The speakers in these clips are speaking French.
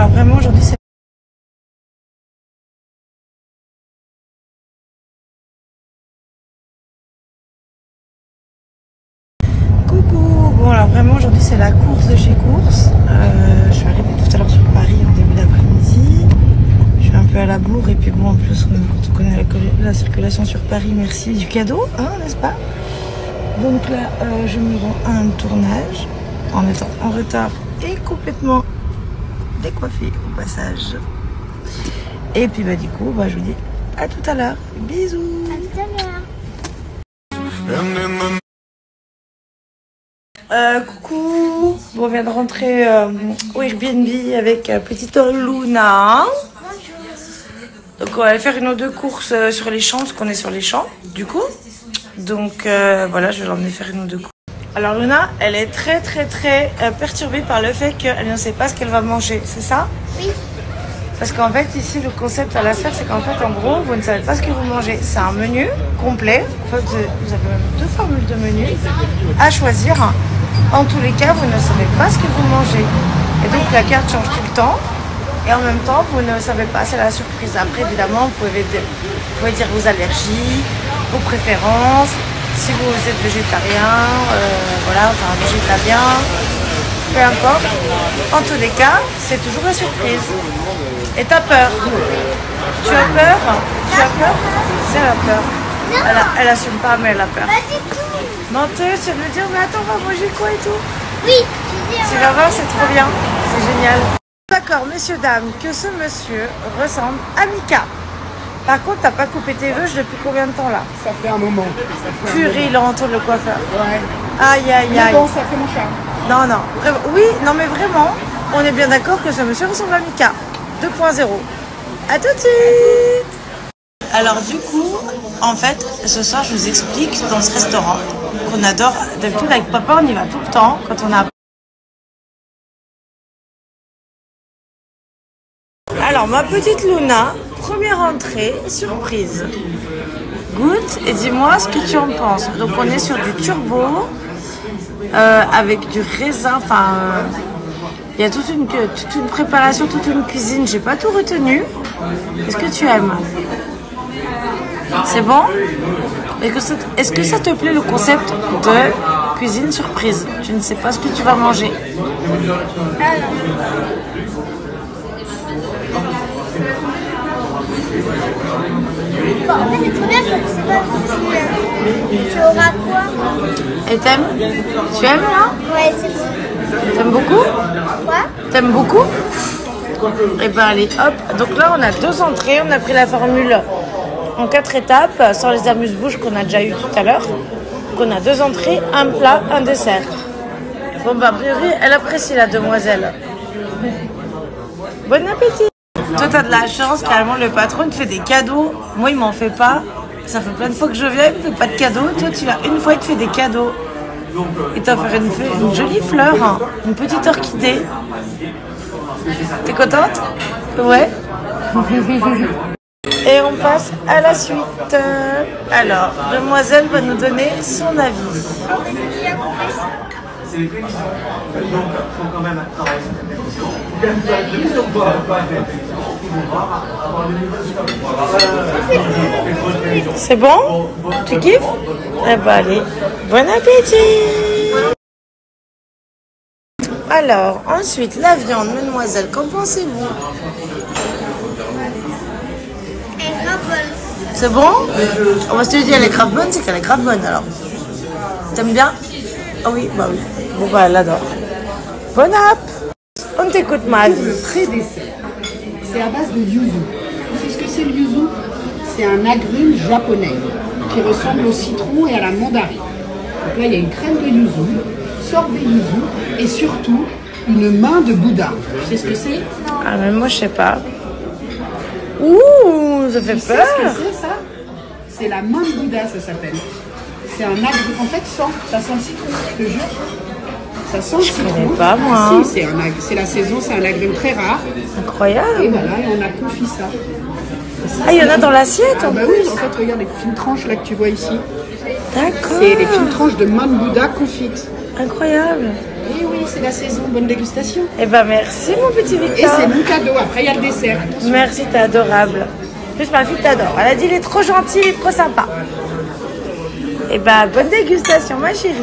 alors vraiment aujourd'hui c'est... Coucou. Bon alors vraiment aujourd'hui c'est la course de chez Course. Je suis arrivée tout à l'heure sur Paris en début d'après-midi. Je suis un peu à la bourre et puis bon en plus quand on connaît la circulation sur Paris, merci du cadeau, hein, n'est-ce pas? Donc là je me rends à un tournage en étant en retard et complètement décoiffée au passage. Et puis bah du coup bah, je vous dis à tout à l'heure. Bisous. À tout à l'heure. Coucou, on vient de rentrer au Airbnb avec petite Luna. Donc on va aller faire une ou deux courses sur les champs parce qu'on est sur les champs du coup. Donc voilà, je vais l'emmener faire une ou deux courses. Alors Luna, elle est très perturbée par le fait qu'elle ne sait pas ce qu'elle va manger, c'est ça? Oui. Parce qu'en fait ici le concept à la sphère c'est qu'en fait en gros vous ne savez pas ce que vous mangez. C'est un menu complet, en fait vous avez même deux formules de menu à choisir. En tous les cas vous ne savez pas ce que vous mangez. Et donc la carte change tout le temps. Et en même temps vous ne savez pas, c'est la surprise. Après évidemment vous pouvez dire vos allergies, vos préférences, si vous êtes végétarien, voilà, enfin végétalien, peu importe. En tous les cas c'est toujours la surprise. Et t'as peur? Tu as peur? Tu as peur? C'est la peur. Elle assume pas, mais elle a peur. Pas du tout. Menteuse, tu veux me dire, mais attends, on va manger quoi et tout? Oui, Tu vas voir, c'est trop bien. C'est génial. D'accord, messieurs, dames, que ce monsieur ressemble à Mika. Par contre, t'as pas coupé tes vœux depuis combien de temps là? Ça fait un moment. Purée, il entoure le coiffeur. Ouais. Aïe, aïe, Mais aïe. bon, ça fait mon charme. Non, non, vraiment. Oui, non, mais vraiment, on est bien d'accord que ce monsieur ressemble à Mika. 2.0. À tout de suite. Alors du coup, en fait, ce soir, je vous explique dans ce restaurant qu'on adore. D'habitude, avec papa, on y va tout le temps quand on a... Alors, ma petite Luna, première entrée, surprise. Goûte et dis-moi ce que tu en penses. Donc, on est sur du turbo avec du raisin, enfin... il y a toute une préparation, toute une cuisine. J'ai pas tout retenu. Est-ce que tu aimes? C'est bon? Est-ce que ça te plaît le concept de cuisine surprise? Tu ne sais pas ce que tu vas manger. Bon, en fait, c'est trop bien, je sais pas tu auras quoi? Et t'aimes? Tu aimes là? Ouais, c'est bon. T'aimes beaucoup? Quoi? T'aimes beaucoup? Et ben allez, hop. Donc là, on a deux entrées. On a pris la formule en 4 étapes, sans les amuse-bouches qu'on a déjà eu tout à l'heure. Donc on a deux entrées, un plat, un dessert. Bon bah a priori, elle apprécie la demoiselle. Bon appétit! Toi, t'as de la chance, carrément, le patron te fait des cadeaux. Moi, il m'en fait pas. Ça fait plein de fois que je viens, il me fait pas de cadeaux. Toi, tu l'as une fois, il te fait des cadeaux. Il t'a offert une jolie fleur, hein, une petite orchidée. T'es contente? Ouais. Et on passe à la suite. Alors, demoiselle va nous donner son avis. C'est bon? Tu kiffes? Eh ben allez, bon appétit! Alors, ensuite, la viande, mademoiselle, qu'en pensez-vous? Elle grave bonne. C'est bon? On va se dire elle est grave bonne, c'est qu'elle est grave bonne alors. T'aimes bien? Ah oui, bah oui. Bon bah elle adore. Bon app! On t'écoute ma vie. Pré-dessert. C'est à base de yuzu. Tu sais ce que c'est le yuzu? C'est un agrume japonais qui ressemble au citron et à la mandarine. Donc là, il y a une crème de yuzu, sorbet yuzu et surtout une main de Bouddha. Tu sais ce que c'est? Ah mais moi je sais pas. Ouh, ça fait Tu sais peur! ce que c'est ça? C'est la main de Bouddha, ça s'appelle. C'est un agrume. En fait, ça sent le citron, je te jure. Ça sent le citron. connais pas, moi. Ah, si, c'est la saison, c'est un agrume très rare. Et Incroyable! voilà, et on a confit ça. Ah, il y en a dans l'assiette Ah en bah plus! oui, en fait, regarde les fines tranches là que tu vois ici. D'accord! C'est les fines tranches de main de Bouddha confites. Incroyable! Et oui, c'est la saison. Bonne dégustation. Eh ben merci mon petit Victor. Et c'est mon cadeau. Après, il y a le dessert. Merci, t'es adorable. En plus, ma fille t'adore. Elle a dit il est trop gentil, il est trop sympa. Eh ben bonne dégustation ma chérie.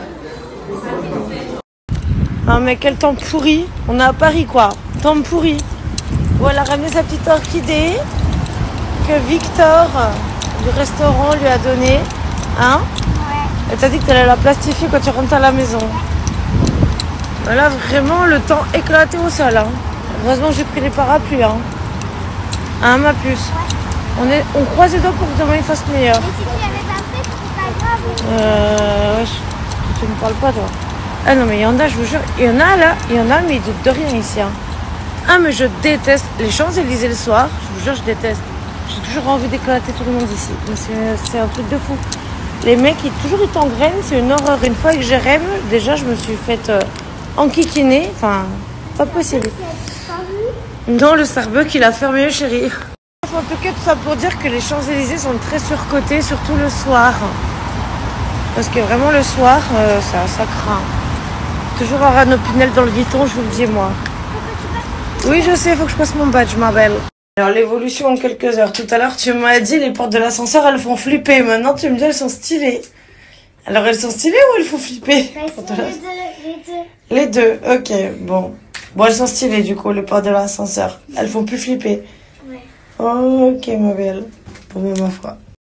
Non mais quel temps pourri. On est à Paris quoi. Temps pourri. Bon, elle a ramené sa petite orchidée que Victor du restaurant lui a donnée. Hein? Ouais. Elle t'a dit que tu allais la plastifier quand tu rentres à la maison. Là, vraiment, le temps éclaté au sol. Hein. Heureusement, j'ai pris les parapluies. Hein, ma puce. On croise les doigts pour que demain il fasse meilleur. Et si tu l'avais pas pris, c'est pas grave. Wesh, tu ne parles pas, toi. Ah non, mais il y en a, je vous jure. Il y en a là, il y en a, mais ils doutent de rien ici. Hein. Ah, mais je déteste les Champs-Élysées le soir. Je vous jure, je déteste. J'ai toujours envie d'éclater tout le monde ici. C'est un truc de fou. Les mecs, ils toujours été en graine, c'est une horreur. Une fois que j'ai rêve, déjà, je me suis faite enquiquiner. Enfin, pas possible. Non, le Starbucks, il a fermé, chérie. En tout cas, tout ça pour dire que les Champs-Élysées sont très surcotés, surtout le soir. Parce que vraiment, le soir, ça craint. Toujours avoir nos Pinel dans le Vuitton, je vous le dis, moi. Oui, je sais, il faut que je passe mon badge, ma belle. Alors, l'évolution en quelques heures. Tout à l'heure, tu m'as dit, les portes de l'ascenseur, elles font flipper. Maintenant, tu me dis, elles sont stylées. Alors, elles sont stylées ou elles font flipper? Les deux, ok, bon. Bon, elles sont stylées, du coup, les portes de l'ascenseur. Elles font plus flipper. Ouais. Ok, ma belle. Pour ma foi.